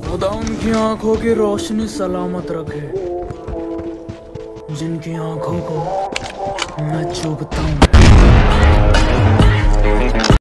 खुदा उनकी आंखों की रोशनी सलामत रखे, जिनकी आंखों को मैं चुभता हूँ।